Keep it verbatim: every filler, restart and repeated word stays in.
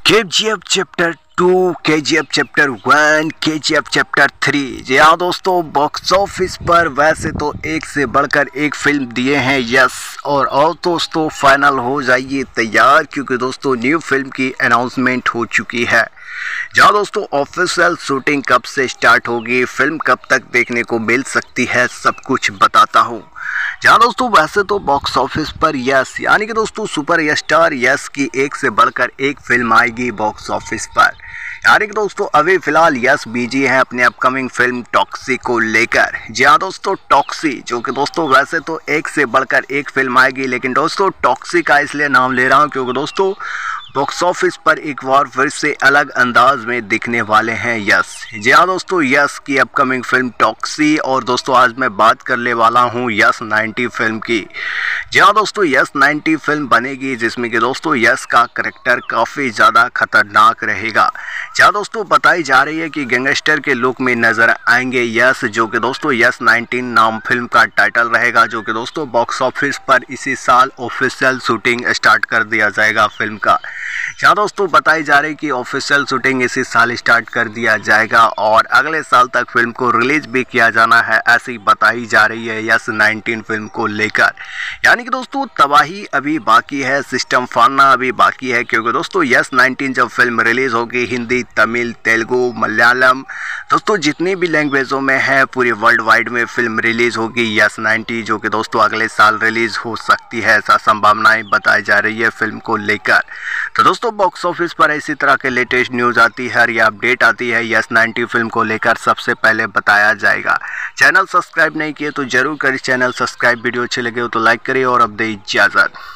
KGF chapter two, KGF chapter one, KGF chapter three. जी हाँ दोस्तों, बॉक्स ऑफिस पर वैसे तो एक से बढ़कर एक फिल्म दिए हैं यस, और और दोस्तों फाइनल हो जाइए तैयार, क्योंकि दोस्तों न्यू फिल्म की अनाउंसमेंट हो चुकी है। जहाँ दोस्तों ऑफिशियल शूटिंग कब से स्टार्ट होगी, फिल्म कब तक देखने को मिल सकती है, सब कुछ बताता हूँ। जहाँ दोस्तों वैसे तो बॉक्स ऑफिस पर यस यानी कि दोस्तों सुपर स्टार यस की एक से बढ़कर एक फिल्म आएगी बॉक्स ऑफिस पर। यानी कि दोस्तों अभी फिलहाल यस बिजी है अपने अपकमिंग फिल्म टॉक्सी को लेकर। जी हाँ दोस्तों, टॉक्सी जो कि दोस्तों वैसे तो एक से बढ़कर एक फिल्म आएगी, लेकिन दोस्तों टॉक्सी का इसलिए नाम ले रहा हूँ क्योंकि दोस्तों बॉक्स ऑफिस पर एक बार फिर से अलग अंदाज में दिखने वाले हैं यस। जी हाँ दोस्तों, यस की अपकमिंग फिल्म टॉक्सी, और दोस्तों आज मैं बात करने वाला हूँ यस नाइंटी फिल्म की। जी हाँ दोस्तों, यस नाइंटी फिल्म बनेगी जिसमें कि दोस्तों यस का करैक्टर काफ़ी ज़्यादा खतरनाक रहेगा। जहाँ दोस्तों बताई जा रही है कि गैंगस्टर के लुक में नजर आएंगे यस, जो कि दोस्तों यस नाइंटीन नाम फिल्म का टाइटल रहेगा, जो कि दोस्तों बॉक्स ऑफिस पर इसी साल ऑफिशियल शूटिंग स्टार्ट कर दिया जाएगा फिल्म का। जहाँ दोस्तों बताई जा रही है कि ऑफिशियल शूटिंग इसी साल स्टार्ट कर दिया जाएगा और अगले साल तक फिल्म को रिलीज भी किया जाना है, ऐसी बताई जा रही है यस नाइंटीन फिल्म को लेकर। यानी कि दोस्तों तबाही अभी बाकी है, सिस्टम फाड़ना अभी बाकी है, क्योंकि दोस्तों यस नाइंटीन जब फिल्म रिलीज होगी हिंदी, तमिल, तेलुगु, मलयालम, दोस्तों जितनी भी लैंग्वेजों में है पूरी वर्ल्ड वाइड में फिल्म रिलीज होगी यस नाइंटी, जो कि दोस्तों अगले साल रिलीज हो सकती है, ऐसा संभावनाएं बताई जा रही है फिल्म को लेकर। तो दोस्तों बॉक्स ऑफिस पर इसी तरह के लेटेस्ट न्यूज आती है, या अपडेट आती है यस नाइंटी फिल्म को लेकर सबसे पहले बताया जाएगा। चैनल सब्सक्राइब नहीं किए तो जरूर करिए चैनल सब्सक्राइब, वीडियो अच्छे लगे हो तो लाइक करिए और अब दे इजाजत।